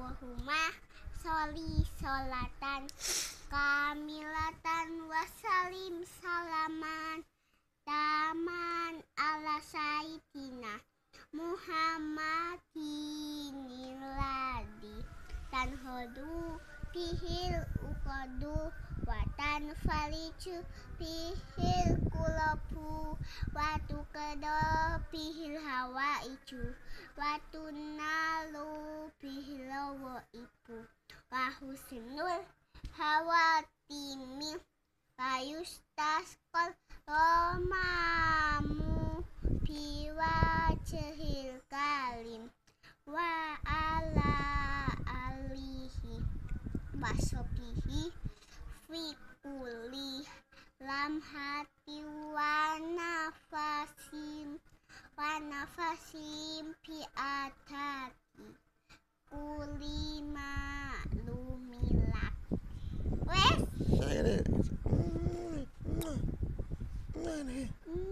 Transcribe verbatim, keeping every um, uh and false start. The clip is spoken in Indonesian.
Allahumma sholli sholatan kamilatan wasalim salaman taman ala sayyidina Muhammadin ladi tanhodu pihil uqadu wa tanfalicu pihil kulabu wa tuqada pihil hawaiju wa tunalu pihil waibu wa husnul hawatimi wa yustasqal romamu biwajhil kalim wa ala alihi wasobihi fi kulli lamhati wa nafasim wa nafasim fi ataki kulima lumilak. Wes. Nah, ini. Nah, ini.